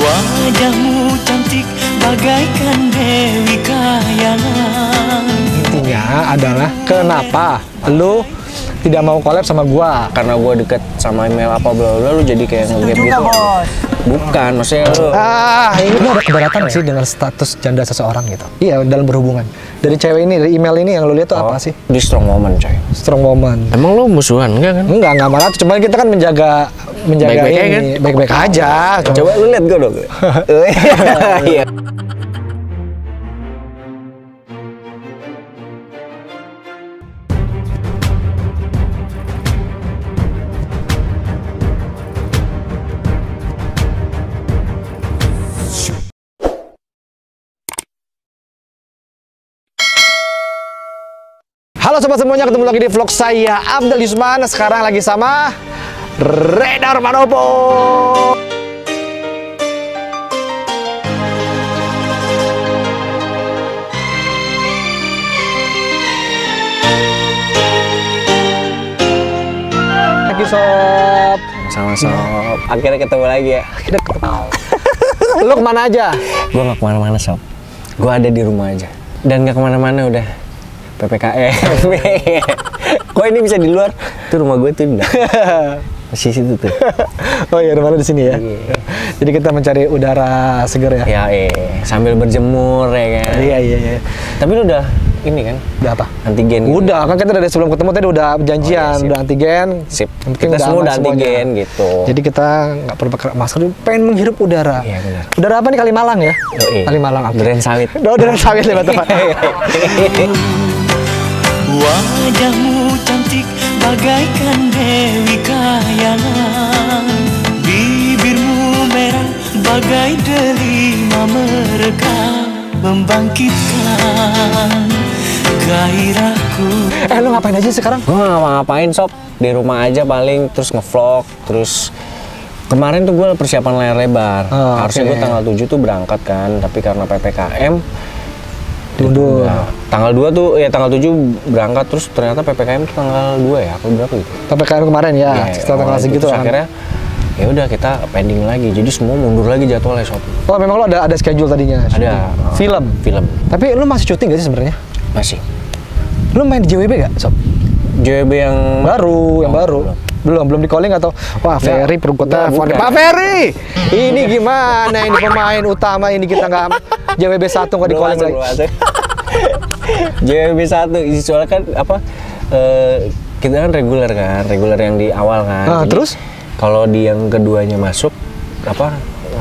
Wajahmu cantik bagaikan Dewi Kayangan. Intinya adalah kenapa lu tidak mau collab sama gua? Karena gua deket sama email apa bla bla, lu jadi kayak nge-gap juga, gitu. Bos. Bukan, maksudnya lu Ini ada keberatan sih dengan status janda seseorang gitu. Iya, dalam berhubungan. Dari cewek ini, dari email ini yang lu lihat tuh apa sih? di strong moment, coy. Strong moment. Emang lu musuhan enggak kan? Enggak malah. Cuman kita kan menjaga Baik-baik aja ini, kan? baik-baik aja. Coba lu lihat gua dong. Iya. Halo sobat semuanya, ketemu lagi di vlog saya Abdel Yusman. Sekarang lagi sama Redar Manopo. Lagi sob. Sama-sama. Akhirnya ketemu lagi ya. Kita ketemu. Lu kemana aja? Gua nggak kemana-mana, sob. Gua ada di rumah aja. Dan nggak kemana-mana udah. PPKM. Kok ini bisa di luar? Tuh rumah gue tuh udah. Masih situ tuh. Oh iya, rumah lu di sini ya. Iya. Jadi kita mencari udara segar ya. Ya, sambil berjemur ya kan. Iya. Tapi lu udah ini kan? Udah apa? Antigen. Udah, kan kita dari sebelum ketemu tadi udah janjian, sip. udah antigen. Sip. Yang penting Kita semua aman udah semuanya. antigen gitu. Jadi kita nggak perlu pakai masker, pengen menghirup udara. Iya, benar. Udara apa nih, Kalimalang ya? Yoi. Kalimalang. Oke. Duren sawit. Oh, Duren sawit ya, teman. Wajahmu cantik bagaikan Dewi Kayangan. Bibirmu merah bagai delima merekah, membangkitkan gairahku. Lu ngapain aja sekarang? Gue nggak ngapa-ngapain, sob. Di rumah aja paling, terus ngevlog, terus kemarin tuh gue persiapan layar lebar. Harusnya gue tanggal 7 tuh berangkat kan, tapi karena PPKM Diundur. nah, tanggal 2 tuh ya tanggal 7 berangkat, terus ternyata PPKM tuh tanggal 2 ya, apa berapa gitu. PPKM kemarin ya, Iya, setelah tanggal itu. segitu Terus kan. akhirnya ya udah kita pending lagi. Jadi semua mundur lagi jadwalnya, sob. Oh, memang lo ada schedule tadinya? Ada Film? film. Tapi lu masih syuting gak sih sebenarnya? Masih. Lu main di JWB gak, Sob? JWB yang Baru, yang baru. Belum di calling atau wah Ferry Perukota, bukan. Pak Ferry. Ini gimana ini pemain utama ini kita nggak JWB 1 nggak di calling lagi. JWB 1 soalnya kan apa kita kan reguler yang di awal kan. Jadi, Terus kalau di yang keduanya masuk apa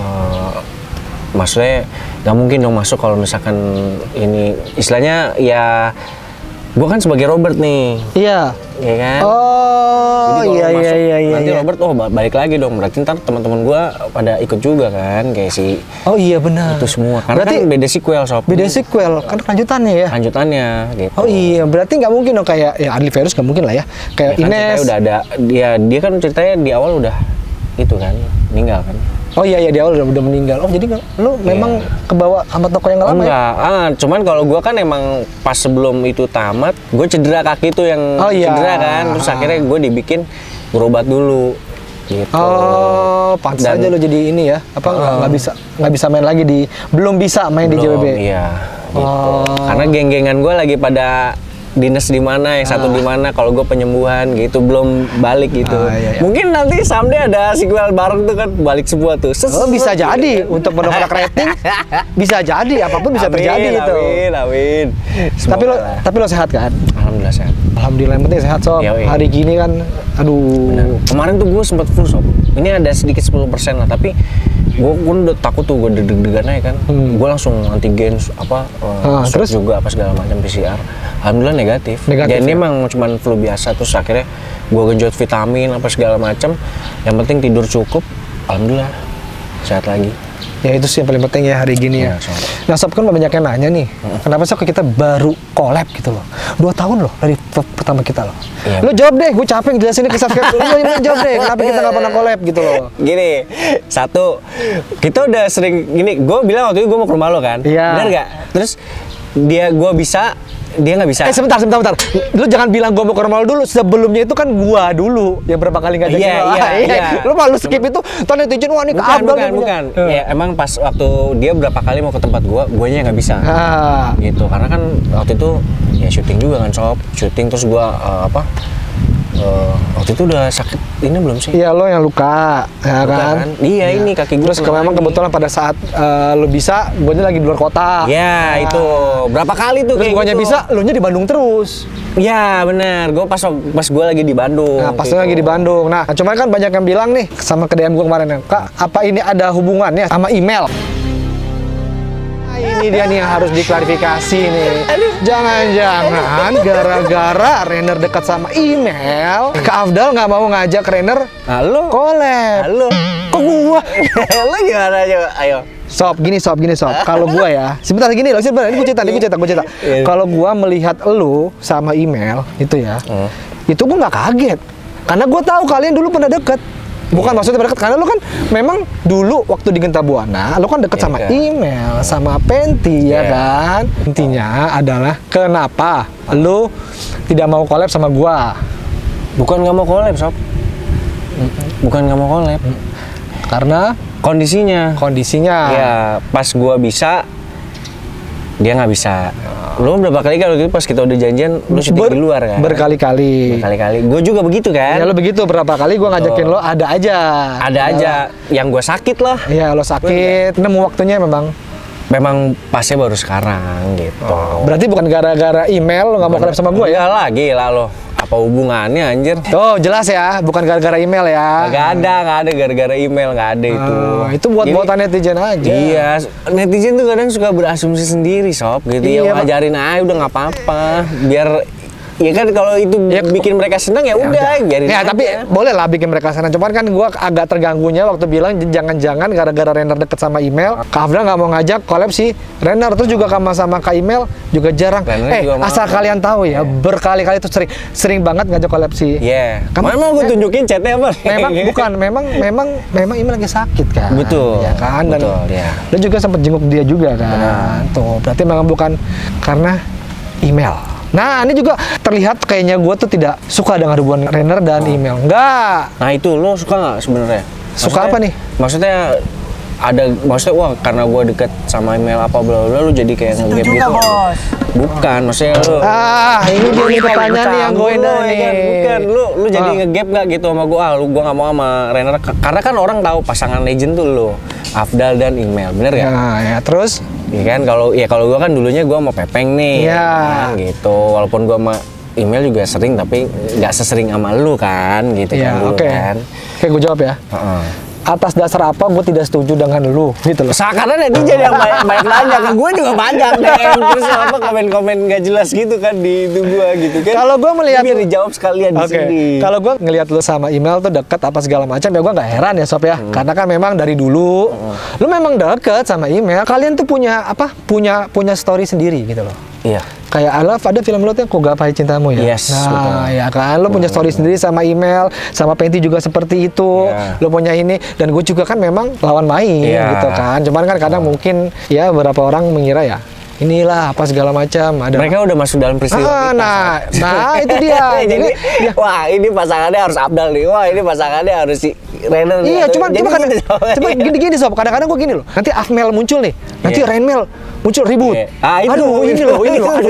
maksudnya nggak mungkin dong masuk kalau misalkan ini istilahnya ya gua kan sebagai Robert nih. iya. Ya kan? Oh, Jadi kalau masuk, iya. nanti Robert balik lagi dong. Berarti ntar teman-teman gua pada ikut juga kan, kayak si Oh iya benar. itu semua. Karena Berarti kan beda sequel, sob. beda sequel kan lanjutannya ya. Lanjutannya gitu. Oh iya, berarti nggak mungkin dong kayak ya Adli Ferus nggak mungkin lah ya. Kayak Ya kan Ines. ceritanya udah ada dia kan ceritanya di awal udah itu kan meninggal kan. Oh iya di awal udah meninggal. Oh jadi lu memang kebawa sama toko yang lama ya? Enggak, cuman kalau gua kan emang pas sebelum itu tamat, gue cedera kaki tuh yang cedera kan, terus akhirnya gue dibikin berobat dulu. Gitu. Oh, pantas aja lo jadi ini ya. Apa nggak bisa main lagi belum bisa main di JWB. Iya. Gitu. Karena geng-gengan gue lagi pada dinas di mana, yang satu di mana, kalau gue penyembuhan gitu belum balik gitu. Iya. Mungkin nanti someday ada sequel bareng tuh kan, balik semua tuh. Oh, bisa jadi untuk mendongkrak rating. Bisa jadi, apapun bisa terjadi itu. Amin. Tapi lo sehat kan? Alhamdulillah sehat. Alhamdulillah, yang penting sehat, Sob. Yoi. Hari gini kan, aduh. Benar. Kemarin tuh gue sempat full, sob. Ini ada sedikit 10% lah, tapi gue udah takut tuh, gue deg-degan aja kan. Gue langsung antigen swab terus? juga apa segala macam PCR. Alhamdulillah negatif. Jadi ya? emang cuman flu biasa, terus akhirnya gue genjot vitamin apa segala macam. Yang penting tidur cukup. Alhamdulillah sehat lagi. Ya itu sih yang paling penting ya hari gini ya. Sob. Nah, Sob kan banyak yang nanya nih, kenapa sih kita baru collab gitu loh? 2 tahun loh dari pertama kita loh. Iya. Lo jawab deh, gue capek ngejelasin ke subscriber. Lo jawab deh, kenapa kita nggak pernah collab gitu loh? Gini, satu, kita udah sering gini. Gue bilang waktu itu gue mau ke rumah lo kan, Iya. bener gak? Terus Gua bisa, dia nggak bisa. Sebentar. Lu jangan bilang gua mau ke rumah lu dulu. Sebelumnya itu kan gua dulu yang berapa kali ngajakin lu. Iya. Lu malu skip itu, tuh netizen wah ini ke Abdal nih punya. Bukan. Ya, emang pas waktu dia berapa kali mau ke tempat guanya nggak bisa. Gitu. Karena kan waktu itu ya syuting juga kan, Sob. Syuting terus gua waktu itu udah sakit ini belum sih? Iya, lo yang luka, ya kan? Iya, ini kaki gue. Terus memang kebetulan pada saat lo bisa, guanya lagi di luar kota. Ya, itu berapa kali tuh? Terus guanya bisa, lo nya di Bandung terus. Ya, benar. Gue pas gue lagi di Bandung. Nah, pas lagi di Bandung. Nah, cuman kan banyak yang bilang nih sama ke DM gue kemarin, Kak, apa ini ada hubungannya sama email? Ini dia nih yang harus diklarifikasi nih. Jangan-jangan gara-gara Renner dekat sama email, Kak Afdal nggak mau ngajak Renner collab. Halo. Kok gua? Lo gimana aja? Ayo. Sob. Kalau gua ya, sebentar ini gue cerita. Iya. Kalau gua melihat elu sama email itu ya, itu gua nggak kaget. Karena gua tahu kalian dulu pernah deket. Bukan maksudnya deket, karena lu kan memang dulu waktu di Genta Buana, lu kan deket sama email, sama Penti, ya kan? Intinya adalah kenapa lu tidak mau collab sama gua? Bukan nggak mau collab, Sob. Bukan nggak mau collab. Karena kondisinya. Ya, pas gua bisa, dia nggak bisa. Lu berapa kali kan waktu itu pas kita udah janjian, lu syuting di luar kan? Berkali-kali. Gue juga begitu kan? Ya lu begitu, berapa kali gua ngajakin lo, ada aja. Yang gue sakit lah. Iya, lo sakit. Nemu waktunya memang pasnya baru sekarang gitu. Berarti bukan gara-gara email lo nggak mau collab sama gua ya? Enggak lah, gila lo. Apa hubungannya anjir? Oh, jelas ya, bukan gara-gara email ya. Nggak ada gara-gara email, nggak ada itu. Itu buat-buatan netizen aja. Iya, netizen tuh kadang suka berasumsi sendiri, Sob, gitu. Iya, ya ngajarin aja udah nggak apa-apa. Biar ya kan kalau itu bikin mereka senang ya udah biarin ya aja. Tapi boleh lah bikin mereka senang. Cuman kan gua agak terganggunya waktu bilang jangan-jangan gara-gara Renner deket sama email, Kak Afdal nggak mau ngajak collab si Renner. Terus juga sama Kak Email juga jarang. Asal kalian tahu ya, berkali-kali itu sering banget ngajak collab si. Iya. Memang gue tunjukin chatnya apa? Memang email lagi sakit kan. Betul. Ya kan. Dan juga sempat jenguk dia juga kan. Tuh, berarti memang bukan karena email. Nah, ini juga terlihat kayaknya gue tuh tidak suka dengan hubungan Renner dan email. Enggak. Nah, itu lo suka nggak sebenarnya? Suka apa nih? Maksudnya wah karena gue deket sama email apa bla bla lu jadi kayak nge-gap gitu. Bos. Bukan, maksudnya lu. Ini dia nih pertanyaan nih yang gue nih. Bukan, lu jadi nge-gap nggak gitu sama gue? Gue nggak mau sama Renner karena kan orang tahu pasangan legend tuh lo, Afdal dan email, bener gak? Ya, terus? Iya kan, kalau gue kan dulunya gue mau Pepeng nih, kan, gitu. Walaupun gue sama email juga sering, tapi nggak sesering sama lu kan, gitu kan dulu kan. Oke, gue jawab ya. Atas dasar apa gue tidak setuju dengan lu gitu loh. Karena netizen yang banyak nanya ke gue juga banyak DM terus apa komen-komen nggak jelas gitu kan di itu gue gitu kan. Kalau gue melihat biar dijawab sekalian di sini. Kalau gue ngelihat lu sama email tuh deket apa segala macam ya gue nggak heran ya Sob ya. Karena kan memang dari dulu lu memang deket sama email. Kalian tuh punya story sendiri gitu loh. Iya. Kayak I Love ada film lu tuh Ku Gapai Cintamu ya. Yes, nah, betul. Ya kan lu punya story sendiri sama email, sama Penti juga seperti itu. Lu punya ini dan gue juga kan memang lawan main gitu kan. Cuman kan kadang mungkin ya beberapa orang mengira ya inilah apa segala macam ada. Mereka udah masuk dalam peristiwa kita. Nah itu dia. Jadi wah ini pasangannya harus Afdal nih. Wah ini pasangannya harus si Renner. Iya, cuma gini Sob. Kadang-kadang gue gini loh. Nanti Afmel muncul nih. Nanti Renmel muncul ribut. Aduh, ini loh.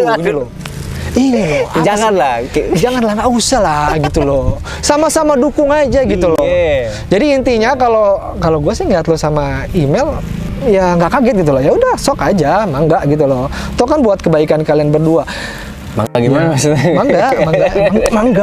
Janganlah nggak usah lah gitu loh. Sama-sama dukung aja gitu loh. Jadi intinya kalau gue sih ngeliat lo sama email ya nggak kaget gitu loh. Ya udah sok aja, mangga gitu loh. Toh kan buat kebaikan kalian berdua. Mangga gimana maksudnya? Mangga.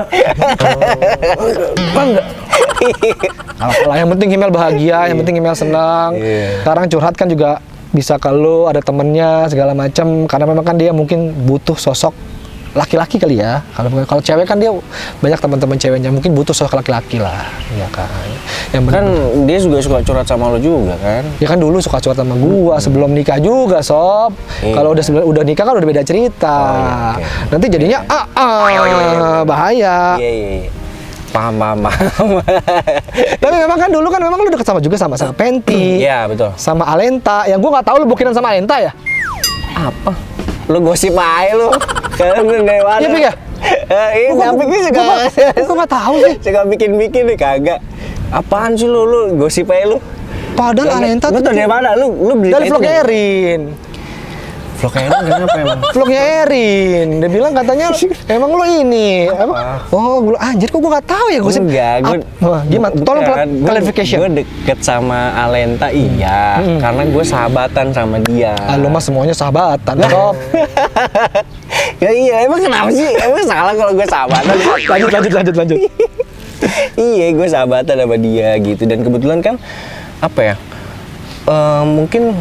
Kalau yang penting email bahagia, yang penting email senang. Sekarang curhat kan juga bisa kalau ada temennya segala macam karena memang kan dia mungkin butuh sosok laki-laki kali ya. Kalau cewek kan dia banyak teman-teman ceweknya mungkin butuh sosok laki-laki lah, ya kan. Yang kan dia juga suka curhat sama lo juga kan? Ya kan dulu suka curhat sama gua sebelum nikah juga Sob. Kalau udah nikah kan udah beda cerita. Nanti jadinya bahaya. Iya. Paham. Tapi memang kan dulu kan memang lu deket sama Penti. Iya betul. Sama Alenta. Yang gua nggak tahu lu bukinan sama Alenta ya? Apa? Lu gosip aja lu. Karena lu dari mana? Iya, Pik ya? Iya, tapi gue suka. Gue nggak tahu sih. Suka bikin-bikin nih kagak. Apaan sih lu gosip aja lu? Padahal Alenta lu tuh tau dari mana? Lu beli dari vlognya Erin. Vlognya Erin kenapa emang? Vlognya Erin. Dia bilang katanya emang lu ini apa? Oh, gue anjir kok gue nggak tahu ya gosip. Enggak, gue gimana? Tolong clarification. Gue deket sama Alenta iya, karena gue sahabatan sama dia. Lu mah semuanya sahabatan, Sob. Ya iya, emang kenapa sih? Emang salah kalau gue sahabatan? Lanjut. Iya, gue sahabatan sama dia gitu. Dan kebetulan kan, apa ya, mungkin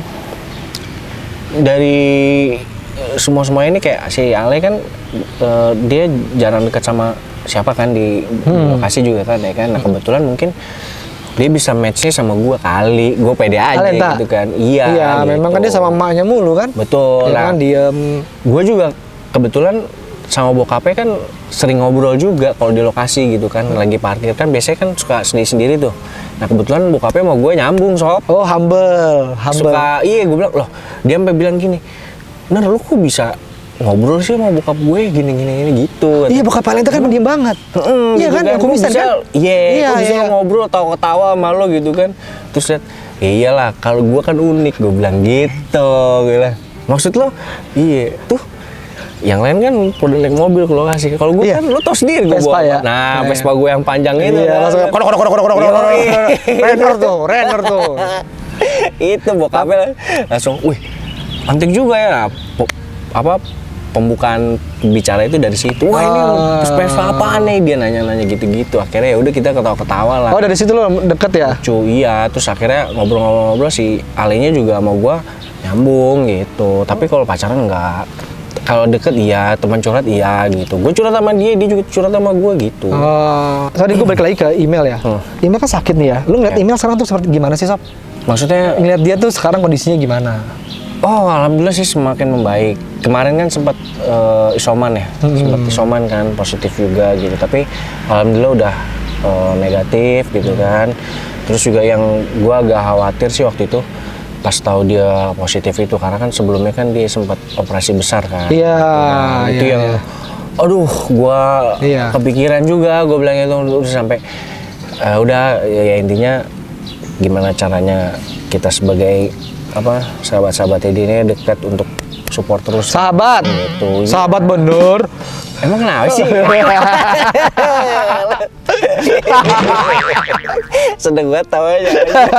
dari semua ini kayak si Ale kan, dia jarang dekat sama siapa kan di lokasi juga kan, ya kan. Nah kebetulan mungkin dia bisa matchnya sama gue kali, gue pede aja Alenta. gitu kan. Iya, gitu. Memang kan dia sama emaknya mulu kan. Betul. Dia kan diem. Gue juga kebetulan sama bokapnya kan sering ngobrol juga kalau di lokasi gitu kan, lagi parkir kan biasanya kan suka sendiri-sendiri tuh. Nah kebetulan bokapnya mau gue nyambung Sob. Oh humble. Suka, iya gue bilang, loh dia sampai bilang gini, Ner lu kok bisa ngobrol sih sama bokap gue gini gitu. Iya bokap Alenta kan pendiam banget. Iya gitu kan, aku bisa kan. Iya, bisa ngobrol tawa-ketawa sama lo gitu kan. Terus liat, iyalah kalau gue kan unik, gue bilang gitu. Maksud lo, iya tuh yang lain kan udah naik mobil ke lokasi. Kalau gue kan lo tau sendiri gue Vespa bawa. ya? Nah, Vespa gue yang panjang itu. Iya, langsung Renner tuh. Itu bokapnya langsung, wih, antik juga ya. Apa pembukaan bicara itu dari situ. Wah, ini Vespa apaan nih? Dia nanya-nanya gitu-gitu. Akhirnya ya udah kita ketawa-ketawa lah. Oh, dari situ lo deket ya? Iya, terus akhirnya ngobrol-ngobrol si Alenya juga sama gua nyambung gitu. Tapi kalau pacaran enggak. Kalau deket iya, teman curhat iya gitu. Gue curhat sama dia juga curhat sama gue gitu. Tadi gue balik lagi ke email ya. Email kan sakit nih ya. Lu ngeliat email sekarang tuh seperti gimana sih, Sob? Maksudnya ngeliat dia tuh sekarang kondisinya gimana? Oh, alhamdulillah sih semakin membaik. Kemarin kan sempat isoman ya, sempat isoman kan, positif juga gitu. Tapi alhamdulillah udah negatif gitu kan. Terus juga yang gue agak khawatir sih waktu itu pas tahu dia positif itu, karena kan sebelumnya kan dia sempat operasi besar kan. Iya. Itu yang, aduh, gue kepikiran juga. Gue bilang itu udah sampai, udah ya intinya gimana caranya kita sebagai apa sahabat-sahabatnya dia ini dekat untuk support terus. Sahabat. Gitu. Sahabat bener. Emang kenapa sih? Sedeng banget tawanya.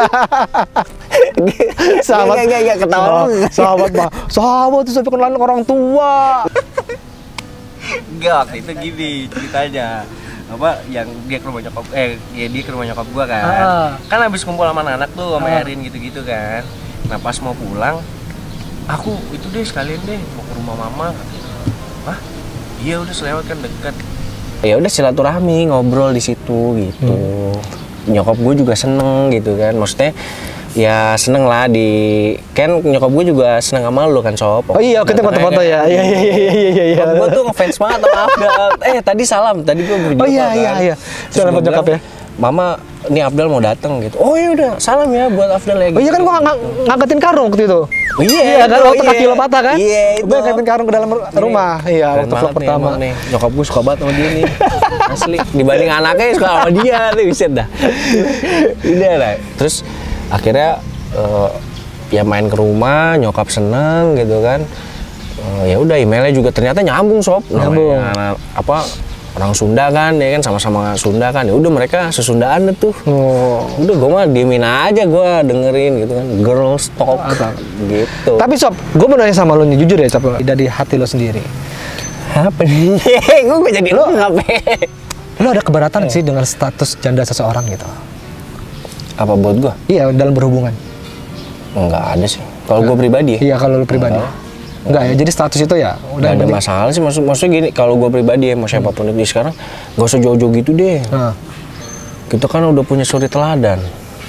Sahabat. Gak ketawa. Sahabat mah. Sahabat tuh sampai kenalan orang tua. Enggak, waktu itu gini ceritanya. Apa yang dia ke rumah nyokap ya dia ke rumah nyokap gua kan. Kan habis kumpul sama anak tuh sama Erin gitu-gitu kan. Nah, pas mau pulang aku itu deh sekalian deh mau ke rumah mama. Hah? Iya udah selewat kan dekat. Ya udah silaturahmi, ngobrol di situ gitu. Nyokap gue juga seneng gitu kan. Maksudnya ya seneng lah kan nyokap gue juga seneng sama lu kan, Sob. Oh iya, kita foto-foto ya. Iya. Nyokap gue tuh ngefans banget sama Abdal. Tadi salam, tadi gue berjumpa. Oh iya. Salam buat nyokap ya. Mama, ini Abdal mau datang gitu. Oh iya udah, salam ya buat Abdal ya gitu. Oh iya kan gua ngangkatin karung waktu itu. Iya kan waktu kaki lo patah kan? Iya, itu. Gua ngangkatin karung ke dalam rumah. Iya, waktu vlog pertama. Nih, nyokap gue suka banget sama dia nih. Asli, dibanding anaknya suka sama dia nih, buset dah. Udah lah. Terus akhirnya ya main ke rumah, nyokap seneng gitu kan. Ya udah, emailnya juga ternyata nyambung, Sob. Nyambung. Apa orang Sunda kan, ya kan sama-sama Sunda kan. Ya udah mereka sesundaan tuh. Udah gue mah diemin aja, gue dengerin gitu kan. Girls talk gitu. Tapi Sob, gue mau nanya sama lo nih, jujur ya Sob, dari hati lo sendiri. Apa nih? Gue jadi lo ngapain? Lo ada keberatan sih dengan status janda seseorang gitu? Apa buat gue? Iya, dalam berhubungan. Enggak ada sih. Kalau gue pribadi. Iya, kalau lo pribadi. Enggak ya, jadi status itu ya udah ada masalah sih, maksudnya gini, kalau gue pribadi ya, mau siapapun itu sekarang gak usah jauh-jauh gitu deh. Kita kan udah punya suri teladan.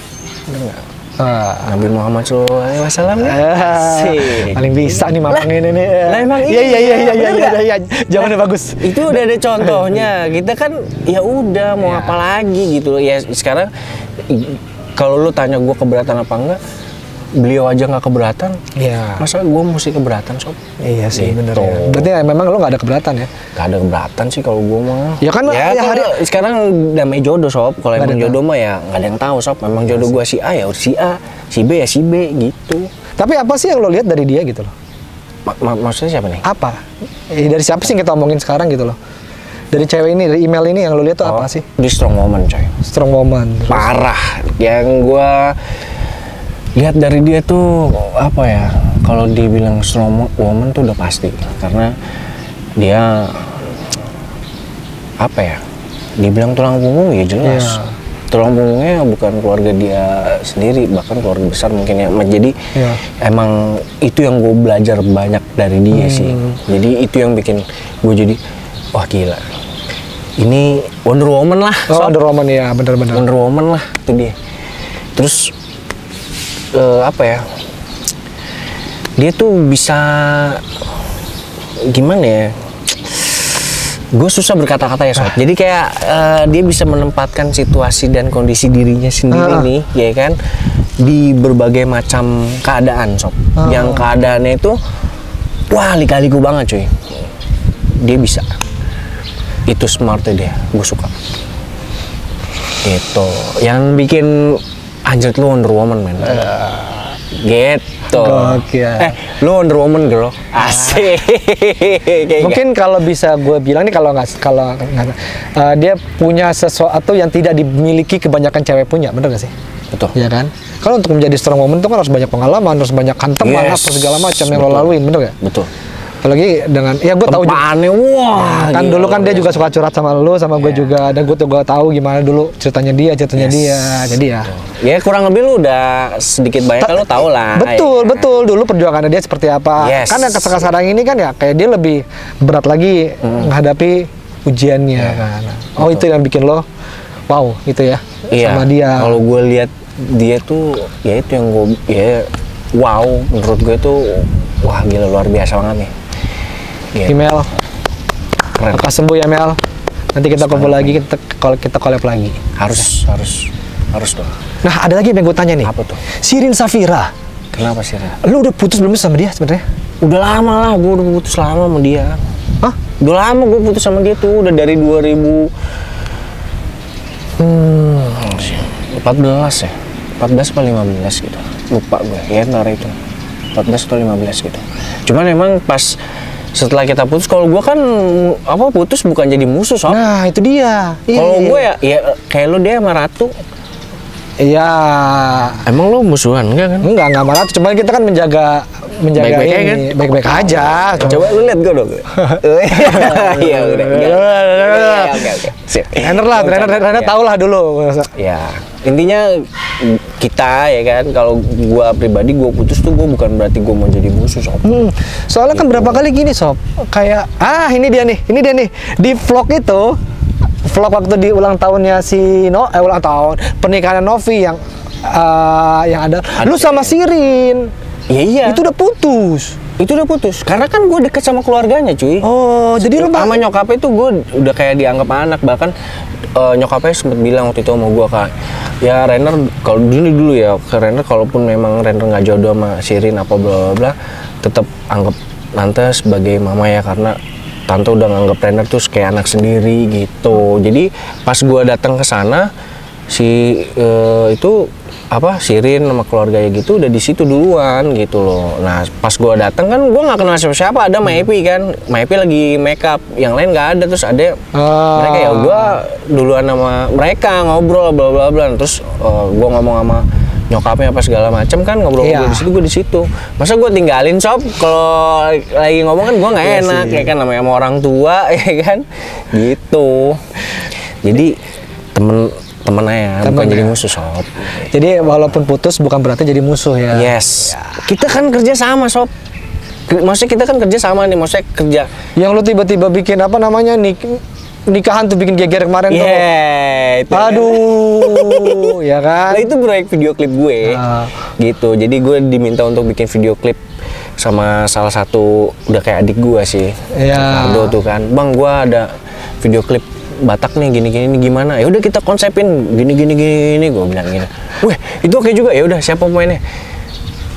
Nabi Muhammad SAW paling bisa nih mamangin ini. Emang iya. Jawabannya bagus. Itu udah ada contohnya. Kita kan ya udah mau apa lagi gitu. Ya sekarang kalau lu tanya gue keberatan apa enggak, beliau aja nggak keberatan, Iya. masa gue mesti keberatan sob? Iya sih, Gitu. bener ya. Berarti ya, memang lo nggak ada keberatan ya? Gak ada keberatan sih kalau gue mah. Ya kan, ya kalau sekarang namanya jodoh sob. Kalau Nggak ada emang yang jodoh mah ya nggak ada yang tahu sob. Memang jodoh gue si A ya si A, si B ya si B gitu. Tapi apa sih yang lo lihat dari dia gitu loh? Maksudnya siapa nih? Apa? Dari siapa sih yang kita omongin sekarang gitu loh? Dari cewek ini, dari email ini yang lo lihat tuh apa sih? Di strong woman coy. Strong woman. Parah. Yang gue lihat dari dia tuh apa ya? Kalau dibilang strong woman tuh udah pasti. Karena dia apa ya? Dibilang tulang punggung ya jelas. Iya. Tulang punggungnya bukan keluarga dia sendiri, bahkan keluarga besar mungkin ya. Jadi Iya. emang itu yang gue belajar banyak dari dia sih. Jadi itu yang bikin gue jadi wah gila. Ini Wonder Woman lah. Oh, sob. Wonder Woman ya, bener-bener. Wonder Woman lah itu dia. Terus apa ya? Dia tuh bisa gimana ya? Gue susah berkata-kata ya sob. Jadi kayak dia bisa menempatkan situasi dan kondisi dirinya sendiri nih, ya kan? Di berbagai macam keadaan sob. Yang keadaannya itu wah lika-liku banget cuy. Dia bisa. Itu smartnya dia, gue suka. Gitu. Yang bikin anjir lu Wonder Woman men. Gitu. Gokil. Lu Wonder Woman girl. Asik. Kayak Mungkin kalau bisa gue bilang nih kalau dia punya sesuatu yang tidak dimiliki kebanyakan cewek punya, bener gak sih? betul. Iya kan? Kalau untuk menjadi strong woman itu kan harus banyak pengalaman, harus banyak hanteman, Yes. apa segala macam yang lo Betul. laluin, bener gak? Betul. Apalagi dengan, ya gue tahu juga. Tempaannya wah. Kan gila, dulu kan dia luar juga biasa. suka curhat sama lu, sama gue juga, dan gue tahu gimana dulu ceritanya dia, dia. Jadi ya. Ya kurang lebih lu udah sedikit banyak kan lu tau lah. Betul, ya. betul. Dulu perjuangannya dia seperti apa. Yes. Kan yang sekarang ini kan ya kayak dia lebih berat lagi menghadapi ujiannya kan. Oh, itu yang bikin lo wow gitu ya Iya. sama dia. Kalau gue lihat dia tuh ya itu yang gue ya wow menurut gue tuh wah gila luar biasa banget nih. Gitu. Email, Keren. lekas sembuh ya Mel. Nanti kita kumpul lagi, kita collab lagi. Harus dong. Nah, ada lagi yang gue tanya nih. Apa tuh? Sirin Safira. Kenapa sih Ren? Lu udah putus belum sih sama dia sebenarnya? Udah lama lah, gue udah putus lama sama dia. Hah? Udah lama gue putus sama dia tuh, udah dari 2014 ya, 14 atau 15 gitu, lupa gue, ya antara itu, 14 atau 15 gitu. Cuman emang pas setelah kita putus, kalau gue kan apa putus bukan jadi musuh sob. Nah, itu dia. Kalau gue ya kayak lu dia sama Ratu. Iya. Emang lu musuhan enggak kan? Enggak marah, cuman kita kan menjaga Baik-baik aja ini, kan? baik-baik aja. Coba lu lihat gue dong. Iya udah. Oke. Sip. Trainer tahu lah dulu. Ya, intinya kita ya kan, kalau gua pribadi gua putus tuh gua bukan berarti gua mau jadi musuh sob. Soalnya kan berapa kali gini sob, kayak ini dia nih di vlog itu, vlog waktu di ulang tahunnya ulang tahun pernikahan Novi yang ada lu sama Sirin. Iya. Itu udah putus. Karena kan gue deket sama keluarganya cuy. Oh, jadi lu sama nyokapnya itu gue udah kayak dianggap anak. Bahkan nyokapnya sempet bilang waktu itu sama gue kak, ya Renner kalau dulu ya ke Renner, kalaupun memang Renner nggak jodoh sama Sirin apa bla bla bla, tetap anggap tante sebagai mama ya, karena tante udah nganggap Renner tuh kayak anak sendiri gitu. Jadi pas gue datang ke sana si itu Sirin sama keluarganya gitu udah di situ duluan gitu loh. Nah pas gue datang kan gue nggak kenal siapa, ada Maepi kan, Maepi lagi make up, yang lain nggak ada, terus ada mereka, ya gue duluan sama mereka ngobrol bla bla bla, terus gue ngomong sama nyokapnya apa segala macam kan, ngobrol di situ, gue di situ. Masa gue tinggalin sob kalau lagi ngomong kan gue nggak enak ya kan, namanya sama orang tua ya kan gitu. Jadi temen aja, bukan jadi musuh sob. Jadi walaupun putus bukan berarti jadi musuh ya. Yes. Kita kan kerja sama sob. Maksudnya kita kan kerja sama nih, maksudnya kerja. Yang lu tiba-tiba bikin nikahan tuh bikin geger kemarin tuh. Itu. Aduh, ya kan. Nah itu proyek video klip gue. Gitu. Jadi gue diminta untuk bikin video klip sama salah satu udah kayak adik gue sih. Iya. Aldo tuh kan. Bang, gue ada video klip Batak nih gini gimana? Ya udah kita konsepin gini gue bilang gini. Weh, itu oke juga. Ya udah, siapa pemainnya?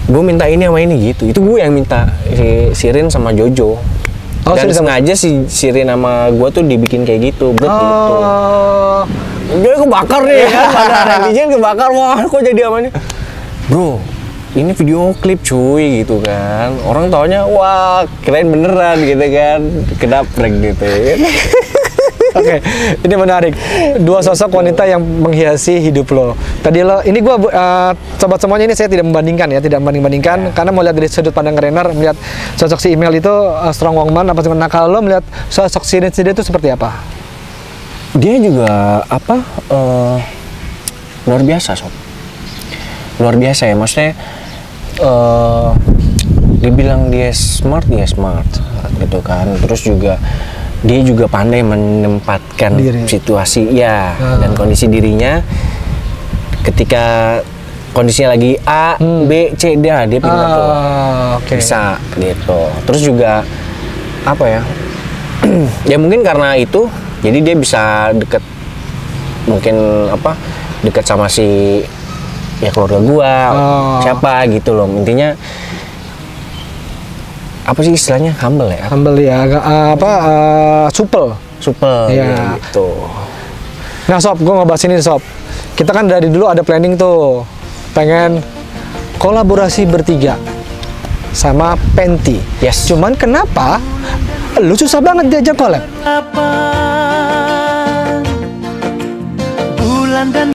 gue minta ini sama ini gitu. Itu gue yang minta si Sirin sama Jojo. Oh, Dan Sirin sengaja si Sirin sama gue tuh dibikin kayak gitu, gitu. Dia kebakar nih kan, pada netizen kebakar, wah kok jadi amannya. Bro, ini video klip cuy gitu kan. Orang taunya wah keren beneran gitu kan, kena prank gitu. Oke, ini menarik. Dua sosok wanita yang menghiasi hidup lo. Tadi lo, ini gue sobat semuanya, ini saya tidak membandingkan ya, tidak membanding-bandingkan, karena mau lihat dari sudut pandang Renner, melihat sosok si Email itu strong woman apa sebenarnya. Nah, kalau lo melihat sosok Sirin sendiri itu seperti apa? Dia juga apa luar biasa sob, luar biasa ya, maksudnya dibilang dia smart gitu kan, terus juga dia juga pandai menempatkan situasi ya dan kondisi dirinya ketika kondisinya lagi A, B, C, dia pintar tuh bisa gitu. Terus juga apa ya ya mungkin karena itu jadi dia bisa deket, mungkin apa deket sama si ya keluarga gua siapa gitu loh, intinya apa sih istilahnya, humble ya, supel ya gitu. Nah sob, gue ngebahas ini sob, kita kan dari dulu ada planning tuh pengen kolaborasi bertiga sama Penti. Yes. Cuman kenapa lu susah banget diajak collab? Bulan dan